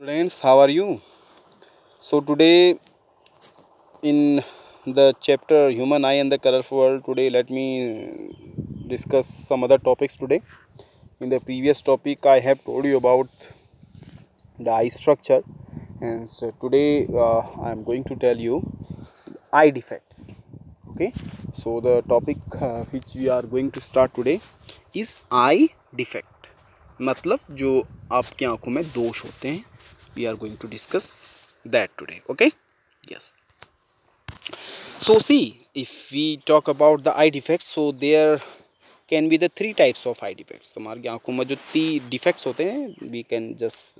Students, how are you? So today in the chapter Human Eye and the Colorful World, today let me discuss some other topics today. In the previous topic I have told you about the eye structure, and so today I am going to tell you eye defects. Okay, so the topic which we are going to start today is eye defect. मतलब जो आपकी आंखों में दोष होते हैं, we are going to discuss that today. Okay, yes. So see, if we talk about the eye defects, so there can be the three types of eye defects. हमारी आंखों में जो defects होते हैं, we can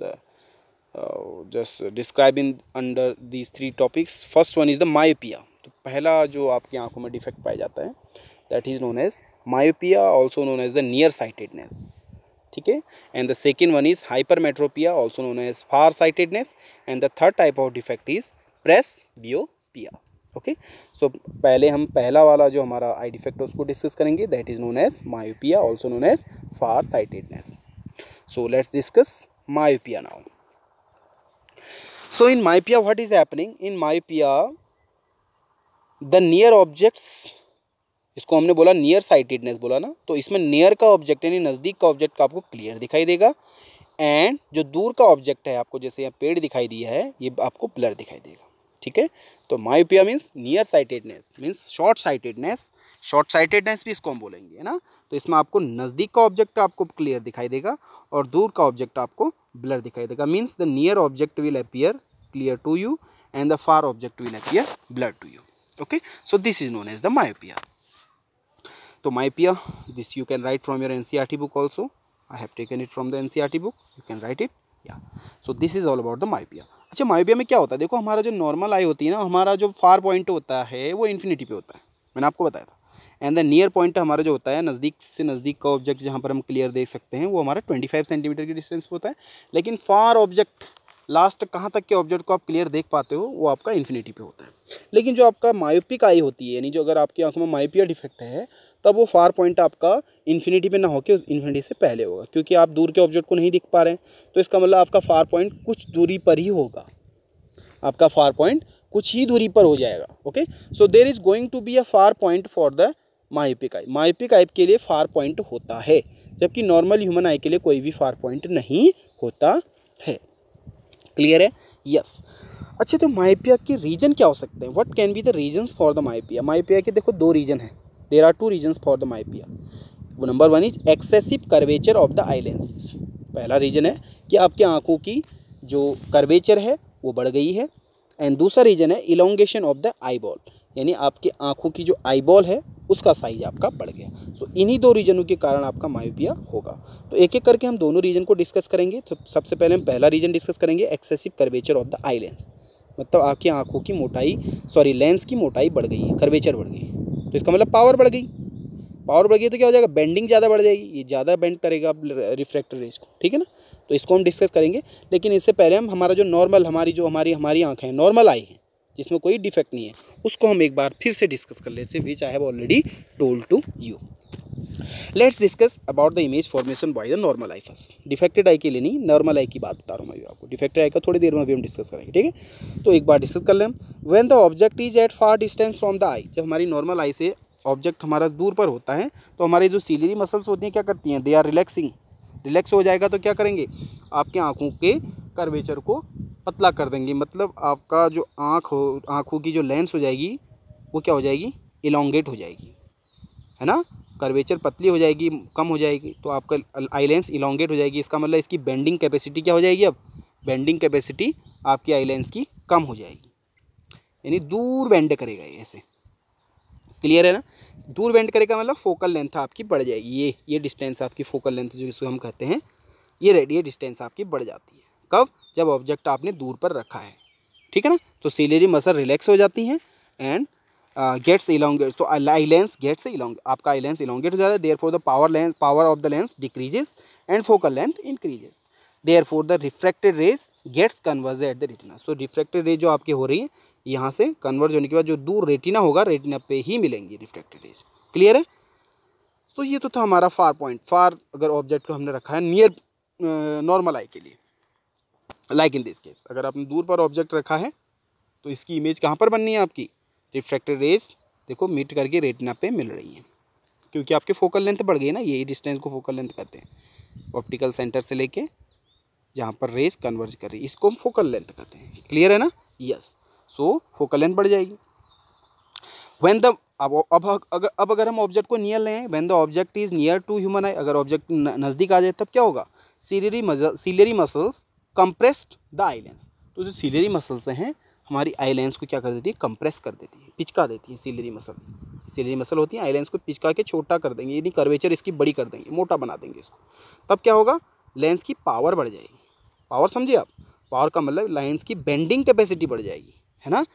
just describe in under these three topics. First one is the myopia. तो पहला जो आपकी आंखों में डिफेक्ट पाया जाता है, that is known as myopia, also known as the nearsightedness. ठीक है, and the second one is hypermetropia, also known as farsightedness, and the third type of defect is presbyopia. Okay, so पहले हम पहला वाला जो हमारा आई डिफेक्ट है उसको डिस्कस करेंगे, that is known as myopia, also known as far sightedness. So let's discuss myopia now. So in myopia what is happening? In myopia the near objects, इसको हमने बोला नियर साइटेडनेस बोला ना, तो इसमें नियर का ऑब्जेक्ट यानी नज़दीक का ऑब्जेक्ट का आपको क्लियर दिखाई देगा, एंड जो दूर का ऑब्जेक्ट है आपको, जैसे यहाँ पेड़ दिखाई दिया है, ये आपको ब्लर दिखाई देगा. ठीक है, तो myopia means near sightedness, means short sightedness. Short sightedness भी इसको हम बोलेंगे, है ना. तो इसमें आपको नज़दीक का ऑब्जेक्ट आपको क्लियर दिखाई देगा और दूर का ऑब्जेक्ट आपको ब्लर दिखाई देगा. Means the near object will appear clear to you and the far object will appear blur to you. Okay, so this is known as the myopia. तो myopia, this you can write from your NCERT book also. I have taken it from the NCERT book. You can write it. Yeah. So this is all about the myopia. अच्छा, myopia में क्या होता है? देखो, हमारा जो normal आई होती है ना, हमारा जो फार पॉइंट होता है वो इन्फिनिटी पे होता है, मैंने आपको बताया था. एंड द नियर पॉइंट हमारा जो होता है, नज़दीक से नज़दीक का ऑब्जेक्ट जहाँ पर हम क्लियर देख सकते हैं, वो हमारा 25 सेंटीमीटर की डिस्टेंस पे होता है. लेकिन फार ऑब्जेक्ट, लास्ट कहाँ तक के ऑब्जेक्ट को आप क्लियर देख पाते हो, वो आपका इन्फिनिटी पे होता है. लेकिन जो आपका मायोपिक आई होती है, यानी जो अगर आपकी आंखों में मायोपिया डिफेक्ट है, तब वो फार पॉइंट आपका इन्फिनिटी पे ना होकर इन्फिनिटी से पहले होगा, क्योंकि आप दूर के ऑब्जेक्ट को नहीं दिख पा रहे हैं. तो इसका मतलब आपका फार पॉइंट कुछ दूरी पर ही होगा, आपका फार पॉइंट कुछ ही दूरी पर हो जाएगा. Okay, so there is going to be a far point for the myopic eye. Myopic eye के लिए फार पॉइंट होता है, जबकि नॉर्मल ह्यूमन आई के लिए कोई भी फार पॉइंट नहीं होता है. क्लियर है? यस. अच्छा, तो मायोपिया के रीजन क्या हो सकते हैं? What can be the reasons for the myopia? Myopia के देखो दो रीजन है. There are two reasons for the myopia. Number one is excessive curvature of the eye lens. पहला रीजन है कि आपकी आंखों की जो कर्वेचर है वो बढ़ गई है. एंड दूसरा रीजन है elongation of the eye ball, यानी आपकी आंखों की जो आई बॉल है उसका साइज आपका बढ़ गया. सो इन्हीं दो रीजनों के कारण आपका मायोपिया होगा. तो एक एक करके हम दोनों रीजन को डिस्कस करेंगे. तो सबसे पहले हम पहला रीजन डिस्कस करेंगे, excessive curvature of the eye lens. मतलब आपकी आंखों की मोटाई, लेंस की मोटाई बढ़ गई है, कर्वेचर बढ़ गई. तो इसका मतलब पावर बढ़ गई. पावर बढ़ गई तो क्या हो जाएगा? बेंडिंग ज़्यादा बढ़ जाएगी, ये ज़्यादा बेंड करेगा रिफ्रैक्टर रेज को. ठीक है ना, तो इसको हम डिस्कस करेंगे. लेकिन इससे पहले हम हमारा जो नॉर्मल हमारी आँखें हैं, नॉर्मल आई है जिसमें कोई डिफेक्ट नहीं है, उसको हम एक बार फिर से डिस्कस कर लेते हैं, which I have already told to you. Let's discuss about the image formation by the normal eye first. Defected eye के लिए नहीं, नॉर्मल आई की बात बता रहा हूँ मैं आपको. डिफेक्टेड आई का थोड़ी देर में अभी हम डिस्कस करेंगे. ठीक है, तो एक बार डिस्कस कर लें. When the object is at far distance from the eye, जब हमारी नॉर्मल आई से ऑब्जेक्ट हमारा दूर पर होता है, तो हमारी जो सीलियरी मसल्स होती हैं क्या करती हैं? They are relaxing. रिलैक्स हो जाएगा तो क्या करेंगे? आपके आँखों के कर्वेचर को पतला कर देंगे. मतलब आपका जो आँखों की जो लेंस हो जाएगी वो क्या हो जाएगी? इलोंगेट हो जाएगी, है ना. कर्वेचर पतली हो जाएगी, कम हो जाएगी, तो आपका आई लेंस इलोंगेट हो जाएगी. इसका मतलब इसकी बेंडिंग कैपेसिटी क्या हो जाएगी? अब बेंडिंग कैपेसिटी आपकी आई लेंस की कम हो जाएगी, यानी दूर बेंड करेगा ये ऐसे. क्लियर है ना? दूर बेंड करेगा मतलब फोकल लेंथ आपकी बढ़ जाएगी. ये डिस्टेंस आपकी फोकल लेंथ जिसको हम कहते हैं, ये डिस्टेंस आपकी बढ़ जाती है. कब? जब ऑब्जेक्ट आपने दूर पर रखा है. ठीक है ना, तो सीलियरी मसल रिलैक्स हो जाती हैं एंड गेट्स इलोंगेट. तो आई लेंस गेट्स आपका आई लेंस इलोंगेट हो जाता है. Therefore the power of the lens decreases and focal length increases. Therefore the refracted rays gets converge at the retina. So refracted rays जो आपकी हो रही है, यहाँ से कन्वर्ज होने के बाद जो दूर रेटिना होगा, रेटिना पे ही मिलेंगी रिफ्रैक्टेड रेज. क्लियर है? तो ये तो था हमारा फार पॉइंट. फार अगर ऑब्जेक्ट को हमने रखा है नियर नॉर्मल आई के लिए. लाइक इन दिस केस, अगर आपने दूर पर ऑब्जेक्ट रखा है तो इसकी इमेज कहाँ पर बननी है आपकी, रिफ्रैक्टेड रेज देखो मीट करके रेटिना पे मिल रही है, क्योंकि आपकी फोकल लेंथ बढ़ गई ना, यही डिस्टेंस को फोकल लेंथ कहते हैं। ऑप्टिकल सेंटर से लेके जहाँ पर रेज कन्वर्ज कर रही है इसको हम फोकल लेंथ कहते हैं। क्लियर है ना? यस। सो फोकल लेंथ बढ़ जाएगी। व्हेन द अब अगर हम ऑब्जेक्ट को नियर लें, when the object is near to human eye, अगर ऑब्जेक्ट नज़दीक आ जाए तब क्या होगा, ciliary muscles compressed the eye lens. तो जो सीलियरी मसल्स हैं हमारी आई लेंस को क्या कर देती है, कंप्रेस कर देती है, पिचका देती है। सीलियरी मसल होती है, आई लेंस को पिचका के छोटा कर देंगे, यानी कर्वेचर इसकी बड़ी कर देंगे, मोटा बना देंगे इसको। तब क्या होगा, लेंस की पावर बढ़ जाएगी। पावर समझिए आप, पावर का मतलब लेंस की बेंडिंग कैपेसिटी बढ़ जाएगी, है ना।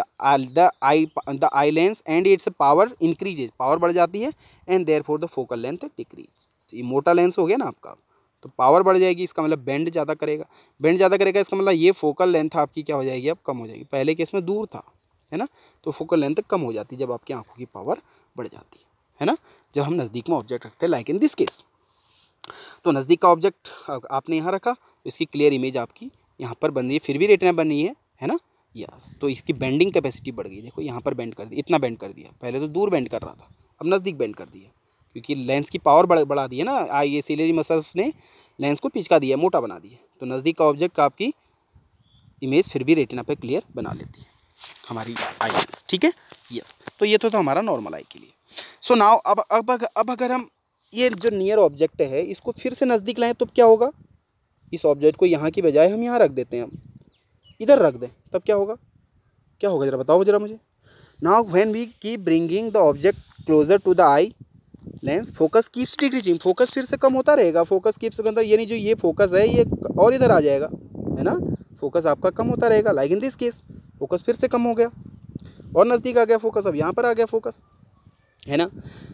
The eye lens and its power increases, power बढ़ जाती है, and therefore the focal length decrease. ये मोटा लेंस हो गया ना आपका, तो पावर बढ़ जाएगी, इसका मतलब बेंड ज़्यादा करेगा। बेंड ज़्यादा करेगा इसका मतलब ये फोकल लेंथ आपकी क्या हो जाएगी, अब कम हो जाएगी। पहले केस में दूर था, है ना, तो फोकल लेंथ कम हो जाती है जब आपकी आंखों की पावर बढ़ जाती है ना, जब हम नज़दीक में ऑब्जेक्ट रखते हैं, लाइक इन दिस केस। तो नज़दीक का ऑब्जेक्ट आपने यहाँ रखा, इसकी क्लियर इमेज आपकी यहाँ पर बन रही है, फिर भी रेटिना बन रही है ना। यस, तो इसकी बेंडिंग कैपेसिटी बढ़ गई। देखो यहाँ पर बेंड कर दिया, इतना बेंड कर दिया, पहले तो दूर बेंड कर रहा था, अब नज़दीक बेंड कर दिया, क्योंकि लेंस की पावर बढ़ा दी है ना, ये सीलियरी मसल्स ने लेंस को पिचका दिया, मोटा बना दिया। तो नज़दीक का ऑब्जेक्ट आपकी इमेज फिर भी रेटिना पे क्लियर बना लेती है हमारी आई लेंस, ठीक है। यस, तो ये तो हमारा नॉर्मल आई के लिए। सो नाउ अब अगर हम ये जो नियर ऑब्जेक्ट है इसको फिर से नज़दीक लाएं तो क्या होगा, इस ऑब्जेक्ट को यहाँ की बजाय हम यहाँ रख देते हैं, हम इधर रख दें, तब क्या होगा, क्या होगा जरा बताओ जरा मुझे। Now when we keep bringing the object closer to the eye lens, focus keeps decreasing, focus फिर से कम होता रहेगा। फोकस कीप्स के अंदर यानी जो ये फोकस है ये और इधर आ जाएगा, है ना, फोकस आपका कम होता रहेगा। Like in this case, focus फिर से कम हो गया और नज़दीक आ गया फोकस, अब यहाँ पर आ गया फोकस, है ना।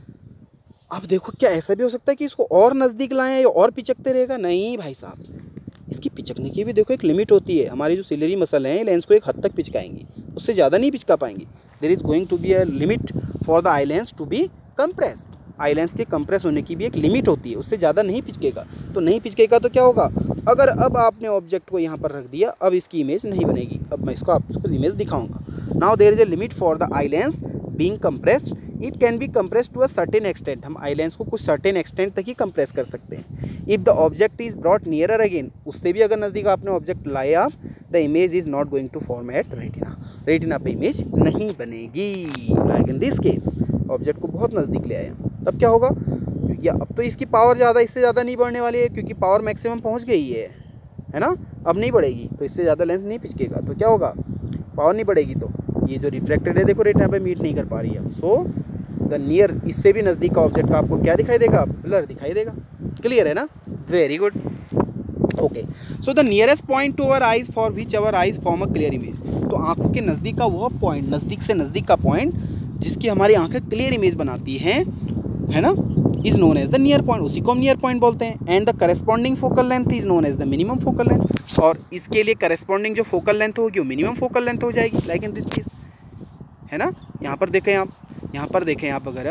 अब देखो क्या ऐसा भी हो सकता है कि इसको और नज़दीक लाएं या और पिचकते रहेगा, नहीं भाई साहब, इसकी पिचकने की भी देखो एक लिमिट होती है। हमारी जो सिलेरी मसल हैं लेंस को एक हद तक पिचकाएंगी, उससे ज़्यादा नहीं पिचका पाएंगी। There is going to be a limit for the eye lens to be compressed, eye lens के कंप्रेस होने की भी एक लिमिट होती है, उससे ज़्यादा नहीं पिचकेगा। तो नहीं पिचकेगा तो क्या होगा, अगर अब आपने ऑब्जेक्ट को यहाँ पर रख दिया, अब इसकी इमेज नहीं बनेगी। अब मैं इसको आपको इमेज दिखाऊंगा। Now there is a limit for the eye lens being compressed, it can be compressed to a certain extent, हम आई लेंस को कुछ सर्टेन एक्सटेंट तक ही कंप्रेस कर सकते हैं। If the object is brought nearer again, उससे भी अगर नज़दीक आपने ऑब्जेक्ट लाया, the image is not going to form at retina, retina पे इमेज नहीं बनेगी। Like in this case, object को बहुत नज़दीक ले आया, तब क्या होगा, क्योंकि अब तो इसकी पावर ज़्यादा, इससे ज़्यादा नहीं बढ़ने वाली है, क्योंकि पावर मैक्सिमम पहुँच गई है ना, अब नहीं बढ़ेगी, तो इससे ज़्यादा लेंस नहीं पिचकेगा। तो क्या होगा, पावर नहीं बढ़ेगी, तो ये जो रिफ्रैक्टेड है देखो रेटिना पे मीट नहीं कर पा रही है। सो द नियर, इससे भी नज़दीक का ऑब्जेक्ट का आपको क्या दिखाई देगा, ब्लर दिखाई देगा। क्लियर है ना, very good. Okay, so the nearest point to our eyes for which our eyes form a clear image, तो आंखों के नज़दीक का वह पॉइंट, नज़दीक से नज़दीक का पॉइंट जिसकी हमारी आंखें क्लियर इमेज बनाती हैं, है ना, is known as the near point, उसी को हम नियर पॉइंट बोलते हैं। And the corresponding focal length is known as the minimum focal length, और इसके लिए करेस्पॉन्डिंग जो फोकल लेंथ होगी वो मिनिमम फोकल लेंथ हो जाएगी, लाइक इन दिस केस, है ना। यहाँ पर देखें आप, यहाँ पर देखें आप, अगर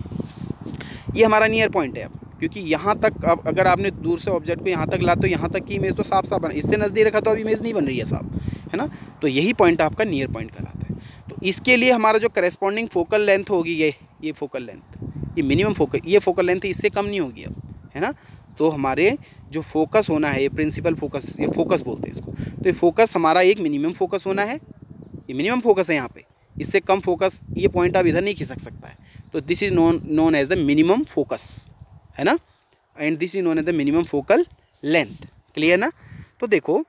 ये हमारा नियर पॉइंट है अब, क्योंकि यहाँ तक अब अगर आपने दूर से ऑब्जेक्ट को यहाँ तक ला तो यहाँ तक की इमेज तो साफ साफ बना, इससे नज़दीक रखा तो अब इमेज नहीं बन रही है साफ, है ना। तो यही पॉइंट आपका नियर पॉइंट कहलाता है। तो इसके लिए हमारा जो करेस्पॉन्डिंग फोकल लेंथ होगी, ये फोकल लेंथ, ये मिनिमम फोकल, ये फोकल लेंथ इससे कम नहीं होगी अब, है ना। तो हमारे जो फोकस होना है, ये प्रिंसिपल फोकस, ये फोकस बोलते हैं इसको, तो ये फोकस हमारा एक मिनिमम फोकस होना है, ये मिनिमम फोकस है यहाँ पे, इससे कम फोकस ये पॉइंट आप इधर नहीं खिसक सकता है। तो this is known as the minimum focus, है ना, and this is known as the minimum focal length. Clear ना। तो देखो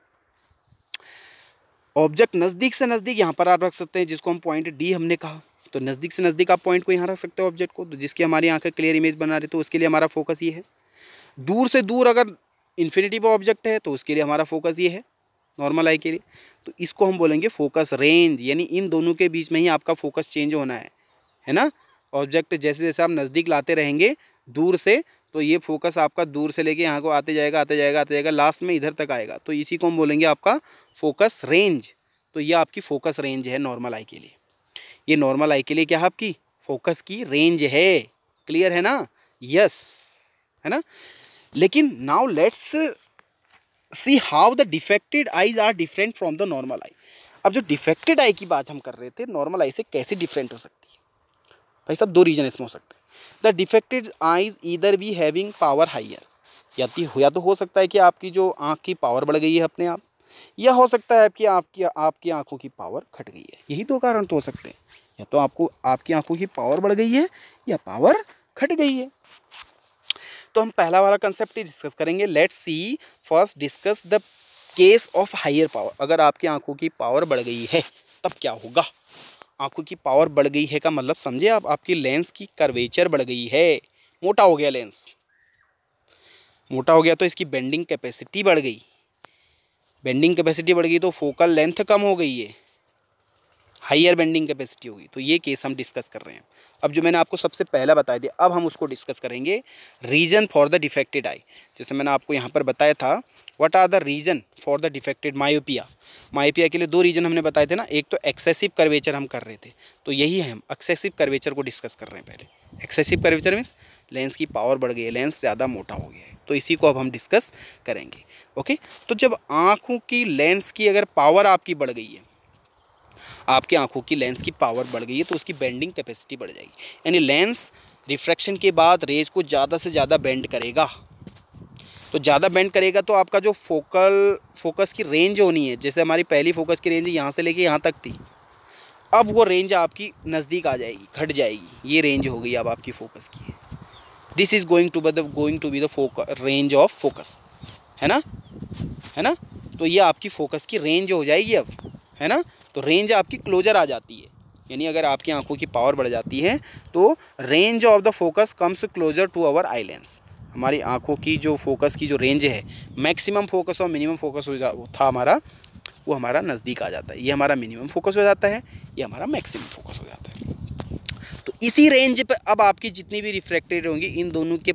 ऑब्जेक्ट नज़दीक से नज़दीक यहाँ पर आप रख सकते हैं, जिसको हम पॉइंट डी हमने कहा, तो नज़दीक से नज़दीक आप पॉइंट को यहाँ रख सकते हो ऑब्जेक्ट को, तो जिसकी हमारी आंखें क्लियर इमेज बना रही, तो उसके लिए हमारा फोकस ये है। दूर से दूर अगर इन्फिनिटी पर ऑब्जेक्ट है तो उसके लिए हमारा फोकस ये है, नॉर्मल आई के लिए। तो इसको हम बोलेंगे फोकस रेंज, यानी इन दोनों के बीच में ही आपका फोकस चेंज होना है ना। ऑब्जेक्ट जैसे जैसे आप नज़दीक लाते रहेंगे दूर से, तो ये फोकस आपका दूर से लेके यहाँ को आते जाएगा, लास्ट में इधर तक आएगा, तो इसी को हम बोलेंगे आपका फोकस रेंज। तो ये आपकी फोकस रेंज है नॉर्मल आई के लिए, ये नॉर्मल आई के लिए क्या है, आपकी फोकस की रेंज है। क्लियर है ना, यस, है ना। लेकिन now let's see how the defected eyes are different from the normal eye. अब जो डिफेक्टेड आई की बात हम कर रहे थे, नॉर्मल आई से कैसे डिफरेंट हो सकती है भाई साहब? दो रीजन इसमें हो सकते हैं। The defected eyes either be having power higher, या तो हो सकता है कि आपकी जो आँख की पावर बढ़ गई है अपने आप, या हो सकता है कि आपकी आंखों की पावर घट गई है। यही दो कारण तो हो सकते हैं, या तो आपकी आंखों की पावर बढ़ गई है या पावर घट गई है। तो हम पहला वाला कंसेप्ट ही डिस्कस करेंगे। Let's see first discuss the case of higher power. अगर आपकी आंखों की पावर बढ़ गई है तब क्या होगा? आंखों की पावर बढ़ गई है का मतलब समझे आप, आपकी लेंस की कर्वेचर बढ़ गई है, मोटा हो गया लेंस, मोटा हो गया तो इसकी बेंडिंग कैपेसिटी बढ़ गई, बेंडिंग कैपेसिटी बढ़ गई तो फोकल लेंथ कम हो गई है, हाइयर बेंडिंग कैपेसिटी होगी। तो ये केस हम डिस्कस कर रहे हैं। अब जो मैंने आपको सबसे पहला बताया दिया, अब हम उसको डिस्कस करेंगे, reason for the defected eye. जैसे मैंने आपको यहाँ पर बताया था, what are the reason for the defected myopia. Myopia के लिए दो रीजन हमने बताए थे ना, एक तो एक्सेसिव कर्वेचर हम कर रहे थे, तो यही है, हम एक्सेसिव कर्वेचर को डिस्कस कर रहे हैं। पहले एक्सेसिव कर्वेचर मीन्स लेंस की पावर बढ़ गई है, लेंस ज़्यादा मोटा हो गया है, तो इसी को अब हम डिस्कस करेंगे। ओके, तो जब आँखों की लेंस की अगर पावर आपकी बढ़ गई है, आपकी आंखों की लेंस की पावर बढ़ गई है, तो उसकी बेंडिंग कैपेसिटी बढ़ जाएगी। यानी लेंस रिफ्रैक्शन के बाद रेज को ज़्यादा से ज़्यादा बेंड करेगा, तो ज़्यादा बेंड करेगा तो आपका जो फोकस की रेंज होनी है, जैसे हमारी पहली फोकस की रेंज यहाँ से लेके यहाँ तक थी, अब वो रेंज आपकी नज़दीक आ जाएगी, घट जाएगी। ये रेंज हो गई अब आपकी फोकस की। This is going to be the range of focus, है ना, है ना। तो ये आपकी फोकस की रेंज हो जाएगी अब, है ना। तो रेंज आपकी क्लोजर आ जाती है, यानी अगर आपकी आंखों की पावर बढ़ जाती है तो range of the focus comes closer to our eye lens. हमारी आंखों की जो फोकस की जो रेंज है, मैक्सिमम फोकस और मिनिमम फोकस था हमारा, वो हमारा नज़दीक आ जाता है। ये हमारा मिनिमम फोकस हो जाता है, ये हमारा मैक्सिमम फोकस हो जाता है। तो इसी रेंज पे अब आपकी जितनी भी रिफ्रैक्टेड होंगी, इन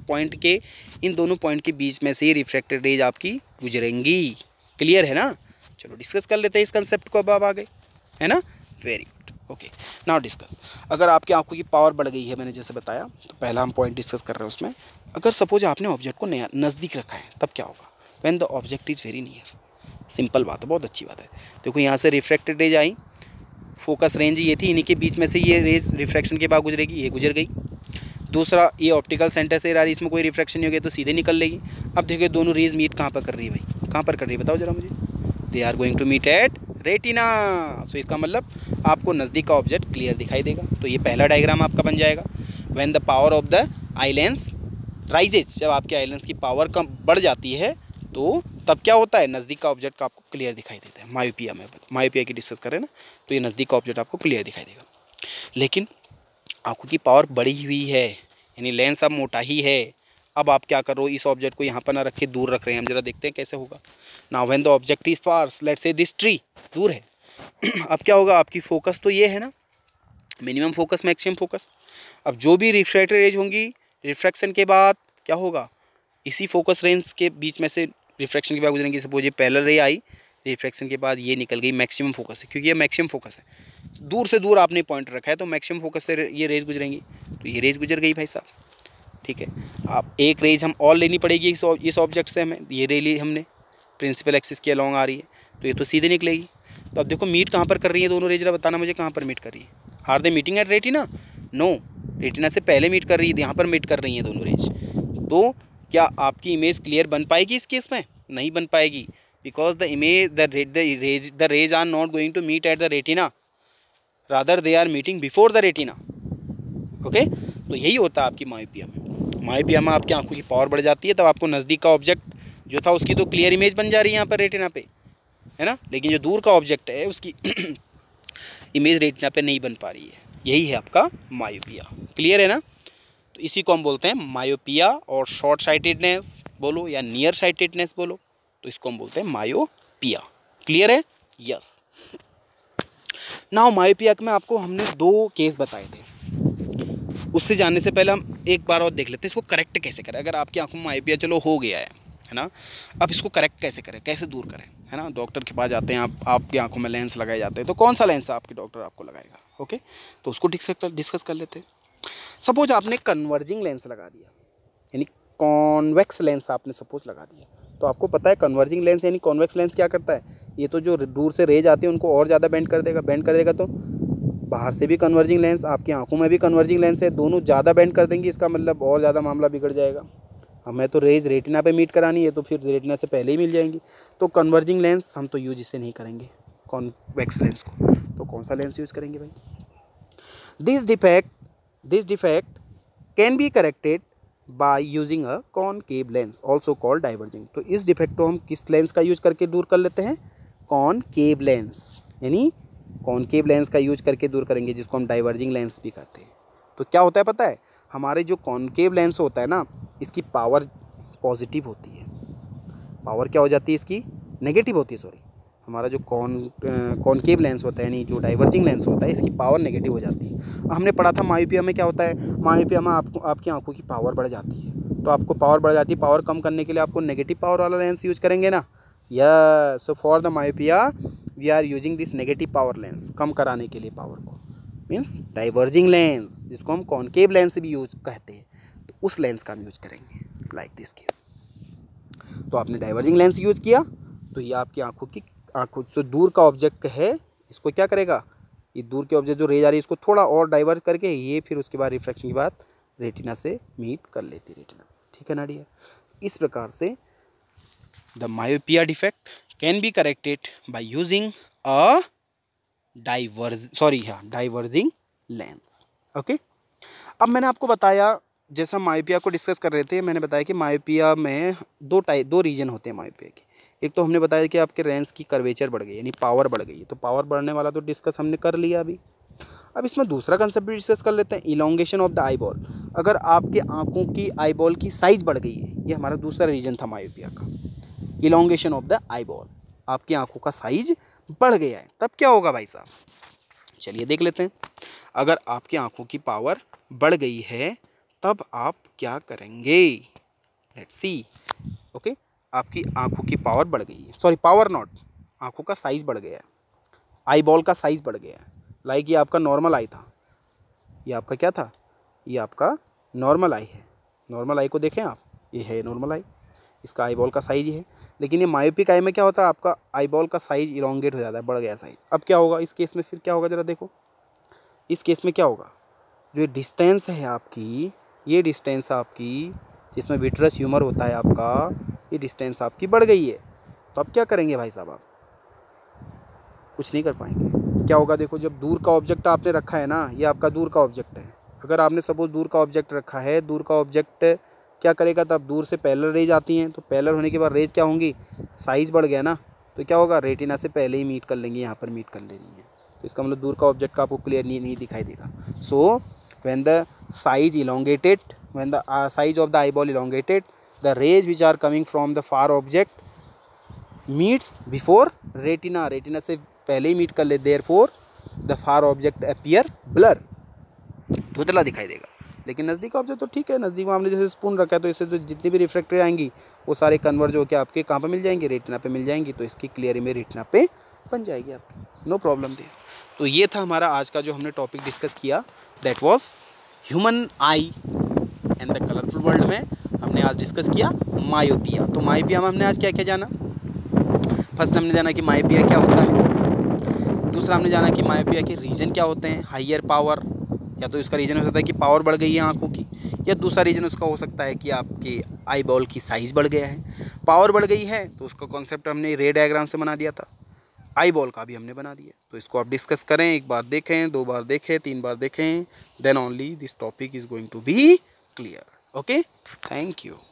दोनों पॉइंट के बीच में से ये रिफ्रैक्टेड रेज आपकी गुजरेंगी। क्लियर है ना। चलो डिस्कस कर लेते हैं इस कंसेप्ट को। अब आप आ गए, है ना, very good. Okay, now discuss. अगर आपकी आंखों की पावर बढ़ गई है, मैंने जैसे बताया, तो पहला हम पॉइंट डिस्कस कर रहे हैं उसमें। अगर सपोज आपने ऑब्जेक्ट को नज़दीक रखा है, तब क्या होगा? When the object is very near. Simple बात है, बहुत अच्छी बात है। देखो यहाँ से रिफ्रैक्टेड रेज आई, फोकस रेंज ये थी, इन्हीं के बीच में से ये रेज रिफ्रैक्शन के बाद गुजरेगी, ये गुजर गई। दूसरा, ये ऑप्टिकल सेंटर से आ रही, इसमें कोई रिफ्रैक्शन नहीं हो गया तो सीधे निकल लेगी। अब देखिए दोनों रेज मीट कहाँ पर कर रही है भाई? कहाँ पर कर रही है बताओ जरा मुझे? They are going to meet at retina. So इसका मतलब आपको नज़दीक का ऑब्जेक्ट क्लियर दिखाई देगा। तो ये पहला डायग्राम आपका बन जाएगा। When the power of the eye lens rises, जब आपके आई लेंस की पावर कम बढ़ जाती है तो तब क्या होता है? नज़दीक का ऑब्जेक्ट आपको क्लियर दिखाई देता है। मायोपिया की डिस्कस करें ना, तो ये नज़दीक का ऑब्जेक्ट आपको क्लियर दिखाई देगा। लेकिन आंखों की पावर बढ़ी हुई है, यानी लेंस अब मोटा ही है। अब आप क्या करो, इस ऑब्जेक्ट को यहाँ पर ना रख के दूर रख रहे हैं हम, जरा देखते हैं कैसे होगा। Now when the object is far, let's say this tree दूर है अब क्या होगा? आपकी फोकस तो ये है ना, मिनिमम फोकस मैक्सिमम फोकस। अब जो भी रिफ्रैक्टेड रेज होंगी, रिफ्रैक्शन के बाद क्या होगा? इसी फोकस रेंज के बीच में से रिफ्रैक्शन के बाद गुजरेंगी। सपोज ये पैरेलल रे आई, रिफ्रैक्शन के बाद ये निकल गई, मैक्सिमम फोकस है, क्योंकि ये मैक्सिमम फोकस है। दूर से दूर आपने पॉइंट रखा है तो मैक्सिमम फोकस से ये रेज गुजरेंगी, तो ये रेज गुजर गई भाई साहब। ठीक है, आप एक रेज हम और लेनी पड़ेगी इस ऑब्जेक्ट से, हमें ये रे ली हमने, प्रिंसिपल एक्सिस के अलॉन्ग आ रही है, तो ये तो सीधे निकलेगी। तो अब देखो मीट कहाँ पर कर रही है दोनों रेज? बताना मुझे कहाँ पर मीट कर रही है? Are they meeting at retina? No, retina से पहले मीट कर रही है, यहाँ पर मीट कर रही है दोनों रेज। तो क्या आपकी इमेज क्लियर बन पाएगी इस केस में? नहीं बन पाएगी, because the rays are not going to meet at the retina, rather they are meeting before the retina. Okay, तो यही होता है आपकी मायोपिया में। मायोपिया में आपकी आंखों की पावर बढ़ जाती है, तब आपको नज़दीक का ऑब्जेक्ट जो था उसकी तो क्लियर इमेज बन जा रही है यहाँ पर रेटिना पे, है ना, लेकिन जो दूर का ऑब्जेक्ट है उसकी इमेज रेटिना पे नहीं बन पा रही है। यही है आपका मायोपिया। क्लियर है ना। तो इसी को हम बोलते हैं मायोपिया, और शॉर्ट साइटेडनेस बोलो या नियर साइटेडनेस बोलो, तो इसको हम बोलते हैं मायोपिया। क्लियर है? यस। नाउ मायोपिया में आपको हमने दो केस बताए थे, उससे जानने से पहले हम एक बार और देख लेते हैं इसको करेक्ट कैसे करें। अगर आपकी आंखों में मायोपिया चलो हो गया है ना, अब इसको करेक्ट कैसे करें, कैसे दूर करें, है ना। डॉक्टर के पास जाते हैं आप, आपकी आंखों में लेंस लगाए जाते हैं, तो कौन सा लेंस आपके डॉक्टर आपको लगाएगा? ओके, तो उसको डिस्कस कर लेते हैं। सपोज आपने कन्वर्जिंग लेंस लगा दिया, यानी कॉन्वेक्स लेंस आपने सपोज लगा दिया, तो आपको पता है कन्वर्जिंग लेंस यानी कॉन्वेक्स लेंस क्या करता है, ये तो जो दूर से रेज आती है उनको और ज़्यादा बेंड कर देगा तो बाहर से भी कन्वर्जिंग लेंस, आपकी आंखों में भी कन्वर्जिंग लेंस है, दोनों ज़्यादा बेंड कर देंगे, इसका मतलब और ज़्यादा मामला बिगड़ जाएगा। हमें तो रेज रेटिना पे मीट करानी है तो फिर रेटिना से पहले ही मिल जाएंगी। तो कन्वर्जिंग लेंस हम तो यूज इससे नहीं करेंगे, कॉन्वेक्स लेंस को। तो कौन सा लेंस यूज़ करेंगे भाई? This defect can be corrected by using a concave lens also called diverging. तो इस डिफेक्ट को हम किस लेंस का यूज करके दूर कर लेते हैं? कॉनकेव लेंस, यानी कॉनकेव लेंस का यूज करके दूर करेंगे, जिसको हम डाइवर्जिंग लेंस भी कहते हैं। तो क्या होता है पता है, हमारे जो कॉनकेव लेंस होता है ना, इसकी पावर पॉजिटिव होती है, पावर क्या हो जाती है इसकी? नेगेटिव होती है, सॉरी। हमारा जो कॉनकेव लेंस होता है, यानी जो डाइवर्जिंग लेंस होता है, इसकी पावर नेगेटिव हो जाती है। हमने पढ़ा था मायोपिया में क्या होता है, मायोपिया में आपकी आंखों की पावर बढ़ जाती है। तो आपको पावर बढ़ जाती है, पावर कम करने के लिए आपको नेगेटिव पावर वाला लेंस यूज करेंगे ना। Yes, so for the myopia we are using this negative power lens, कम कराने के लिए पावर को, मीन्स डाइवर्जिंग लेंस, जिसको हम कॉनकेव लेंस भी यूज कहते हैं। तो उस लेंस का हम यूज करेंगे, लाइक दिस केस। तो आपने डाइवर्जिंग लेंस यूज किया तो ये आपकी आंखों से दूर का ऑब्जेक्ट है, इसको क्या करेगा, ये दूर के ऑब्जेक्ट जो रेज आ रही है इसको थोड़ा और डाइवर्ट करके ये फिर उसके बाद रिफ्रैक्शन के बाद रेटिना से मीट कर लेती रेटिना। ठीक है ना डियर? इस प्रकार से the myopia defect can be corrected by using a diverging lens. Okay, अब मैंने आपको बताया, जैसा मायोपिया को डिस्कस कर रहे थे, मैंने बताया कि मायोपिया में दो रीजन होते हैं मायोपिया के। एक तो हमने बताया कि आपके लेंस की कर्वेचर बढ़ गई, यानी पावर बढ़ गई है। तो पावर बढ़ने वाला तो डिस्कस हमने कर लिया अभी। अब इसमें दूसरा कंसेप्ट भी डिस्कस कर लेते हैं, elongation of the eye ball. अगर आपके आंखों की आई बॉल की साइज बढ़ गई है, ये हमारा दूसरा रीजन था मायोपिया का, elongation of the eye ball. आपकी आंखों का साइज बढ़ गया है, तब क्या होगा भाई साहब? चलिए देख लेते हैं। अगर आपकी आंखों की पावर बढ़ गई है तब आप क्या करेंगे? Let's C. ओके, आपकी आंखों की पावर बढ़ गई है, सॉरी पावर नॉट, आंखों का साइज बढ़ गया है, आई बॉल का साइज बढ़ गया है। लाइक ये आपका नॉर्मल आई था, ये आपका क्या था? ये आपका नॉर्मल आई है। नॉर्मल आई को देखें आप, ये है नॉर्मल आई, इसका आई बॉल का साइज ही है। लेकिन ये मायोपिक आई में क्या होता है, आपका आई बॉल का साइज इलोंगेट हो जाता है, बढ़ गया साइज। अब क्या होगा इस केस में? फिर क्या होगा ज़रा देखो, इस केस में क्या होगा? जो डिस्टेंस है आपकी, ये डिस्टेंस आपकी जिसमें विट्रस ह्यूमर होता है आपका, ये डिस्टेंस आपकी बढ़ गई है। तो अब क्या करेंगे भाई साहब? आप कुछ नहीं कर पाएंगे। क्या होगा देखो, जब दूर का ऑब्जेक्ट आपने रखा है ना, ये आपका दूर का ऑब्जेक्ट है। अगर आपने सपोज दूर का ऑब्जेक्ट रखा है, दूर का ऑब्जेक्ट क्या करेगा, तब दूर से पैरेलल रेज आती हैं, तो पैरेलल होने के बाद रेज क्या होंगी? साइज़ बढ़ गया ना, तो क्या होगा? रेटिना से पहले ही मीट कर लेंगे, यहाँ पर मीट कर ले रही है। तो इसका मतलब दूर का ऑब्जेक्ट का आपको क्लियर नहीं दिखाई देगा। सो when the size elongated, when the size of the eyeball elongated, the rays which are coming from the far object meets before retina से पहले ही मीट कर ले, therefore the far object appear blur, धुंधला दिखाई देगा। लेकिन नज़दीक ऑब्जेक्ट तो ठीक है, नज़दीक में हमने जैसे स्पून रखा है तो इससे तो जितनी भी रिफ्रैक्टर आएंगी वो सारे कन्वर्ज होकर आपके कहाँ पे मिल जाएंगे? रेटिना पे मिल जाएंगी। तो इसकी क्लियर इमेज रेटिना पे बन जाएगी आपकी, नो प्रॉब्लम दे। तो ये था हमारा आज का जो हमने टॉपिक डिस्कस किया, that was human eye and the colourful world में हमने आज डिस्कस किया मायोपिया। तो मायोपिया में हमने आज क्या क्या जाना? फर्स्ट हमने जाना कि मायोपिया क्या होता है, दूसरा हमने जाना कि मायोपिया के रीजन क्या होते हैं, हाइयर पावर, या तो इसका रीजन हो सकता है कि पावर बढ़ गई है आंखों की, या दूसरा रीजन उसका हो सकता है कि आपके आई बॉल की साइज़ बढ़ गया है। पावर बढ़ गई है तो उसका कॉन्सेप्ट हमने रे डायग्राम से बना दिया था, आई बॉल का भी हमने बना दिया। तो इसको आप डिस्कस करें, एक बार देखें, दो बार देखें, तीन बार देखें, then only this topic is going to be clear. Okay, thank you.